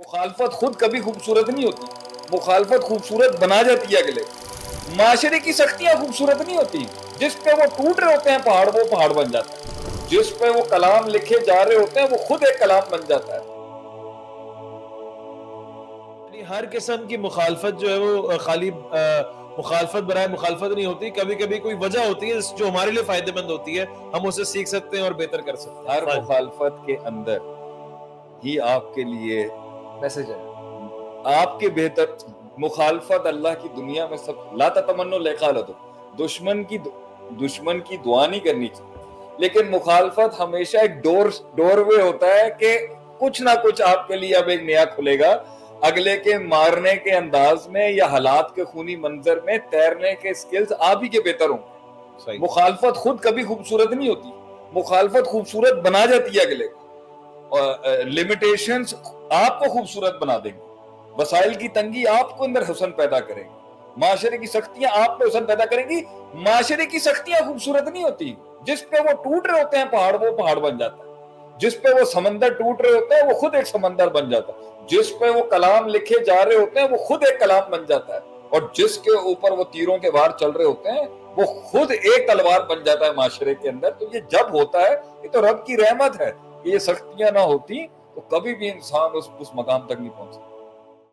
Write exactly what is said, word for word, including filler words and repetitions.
مخالفت خود کبھی خوبصورت نہیں ہوتی، مخالفت خوبصورت بنا جاتی ہے اگلے۔ معاشرے کی سختیاں خوبصورت نہیں ہوتی، جس پہ وہ ٹوٹ رہے ہوتے ہیں پہاڑ، وہ پہاڑ بن جاتا ہے۔ جس پہ وہ کلام لکھے جا رہے ہوتے ہیں وہ خود ایک کلام بن جاتا ہے۔ ہر قسم کی مخالفت جو ہے وہ خالی مخالفت برائے مخالفت نہیں ہوتی، کبھی کبھی کوئی وجہ ہوتی ہے جو ہمارے لیے فائدہ مند ہوتی ہے، ہم اسے سیکھ سکتے ہیں اور بہتر کر سکتے ہیں۔ ہر مخالفت کے اندر ہی آپ کے لیے میسج ہے، آپ کے بہتر۔ مخالفت اللہ کی دنیا میں سب لا تتمنوا لقاء العدو، دشمن کی دشمن کی دعا نہیں کرنی چاہیے، لیکن مخالفت ہمیشہ ایک ڈور ڈور وے ہوتا ہے کہ کچھ نہ کچھ آپ کے لیے اب ایک نیا کھلے گا، اگلے کے مارنے کے انداز میں یا حالات کے خونی منظر میں تیرنے کے سکلز آپ ہی کے بہتر ہوں۔ مخالفت خود کبھی خوبصورت نہیں ہوتی، مخالفت خوبصورت بنا جاتی ہے اگلے کو، لمیٹیشنز آپ کو خوبصورت بنا دیں گے، وسائل کی تنگی آپ کو اندر حسن پیدا کرے گی، معاشرے کی سختیاں آپ پہ حسن پیدا کریں گی۔ معاشرے کی سختیاں خوبصورت نہیں ہوتی، جس پہ وہ ٹوٹ رہے ہوتے ہیں پہاڑ، وہ پہاڑ بن جاتا ہے۔ جس پہ وہ سمندر ٹوٹ رہے ہوتے ہیں وہ خود ایک سمندر بن جاتا ہے۔ جس پہ وہ کلام لکھے جا رہے ہوتے ہیں وہ خود ایک کلام بن جاتا ہے، اور جس کے اوپر وہ تیروں کے وار چل رہے ہوتے ہیں وہ خود ایک تلوار بن جاتا ہے معاشرے کے اندر۔ تو یہ جب ہوتا ہے یہ تو رب کی رحمت ہے، یہ سختیاں نہ ہوتی تو کبھی بھی انسان اس اس مقام تک نہیں پہنچ سکتا۔